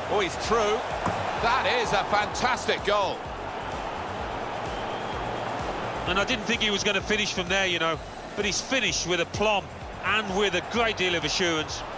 Oh, he's through. That is a fantastic goal. And I didn't think he was going to finish from there, you know, but he's finished with aplomb and with a great deal of assurance.